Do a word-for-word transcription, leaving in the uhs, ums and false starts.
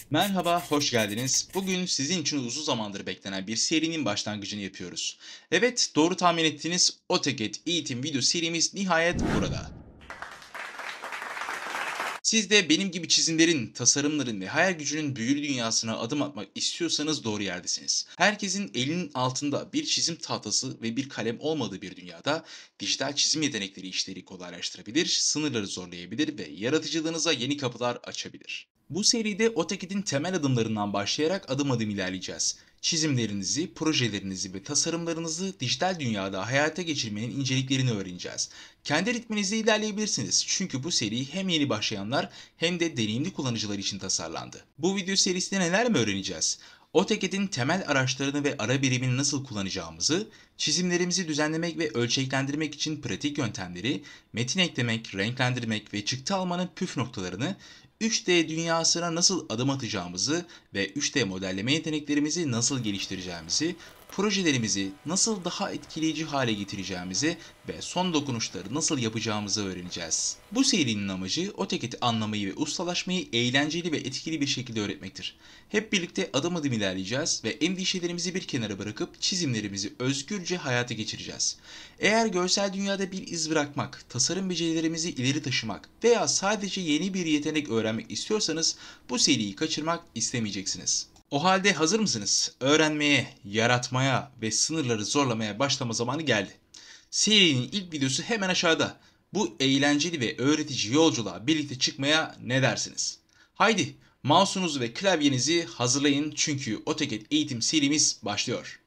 Merhaba, hoş geldiniz. Bugün sizin için uzun zamandır beklenen bir serinin başlangıcını yapıyoruz. Evet, doğru tahmin ettiğiniz AutoCAD eğitim video serimiz nihayet burada. Siz de benim gibi çizimlerin, tasarımların ve hayal gücünün büyülü dünyasına adım atmak istiyorsanız doğru yerdesiniz. Herkesin elinin altında bir çizim tahtası ve bir kalem olmadığı bir dünyada dijital çizim yetenekleri işleri kolaylaştırabilir, sınırları zorlayabilir ve yaratıcılığınıza yeni kapılar açabilir. Bu seride AutoCAD'in temel adımlarından başlayarak adım adım ilerleyeceğiz. Çizimlerinizi, projelerinizi ve tasarımlarınızı dijital dünyada hayata geçirmenin inceliklerini öğreneceğiz. Kendi ritminizde ilerleyebilirsiniz çünkü bu seri hem yeni başlayanlar hem de deneyimli kullanıcılar için tasarlandı. Bu video serisinde neler mi öğreneceğiz? AutoCAD'in temel araçlarını ve ara birimini nasıl kullanacağımızı, çizimlerimizi düzenlemek ve ölçeklendirmek için pratik yöntemleri, metin eklemek, renklendirmek ve çıktı almanın püf noktalarını, üç D dünyasına nasıl adım atacağımızı ve üç D modelleme yeteneklerimizi nasıl geliştireceğimizi, projelerimizi nasıl daha etkileyici hale getireceğimizi ve son dokunuşları nasıl yapacağımızı öğreneceğiz. Bu serinin amacı AutoCAD'i anlamayı ve ustalaşmayı eğlenceli ve etkili bir şekilde öğretmektir. Hep birlikte adım adım ilerleyeceğiz ve endişelerimizi bir kenara bırakıp çizimlerimizi özgürce hayata geçireceğiz. Eğer görsel dünyada bir iz bırakmak, tasarım becerilerimizi ileri taşımak veya sadece yeni bir yetenek öğrenmek istiyorsanız bu seriyi kaçırmak istemeyeceksiniz. O halde hazır mısınız? Öğrenmeye, yaratmaya ve sınırları zorlamaya başlama zamanı geldi. Serinin ilk videosu hemen aşağıda. Bu eğlenceli ve öğretici yolculuğa birlikte çıkmaya ne dersiniz? Haydi mouse'unuzu ve klavyenizi hazırlayın çünkü AutoCAD eğitim serimiz başlıyor.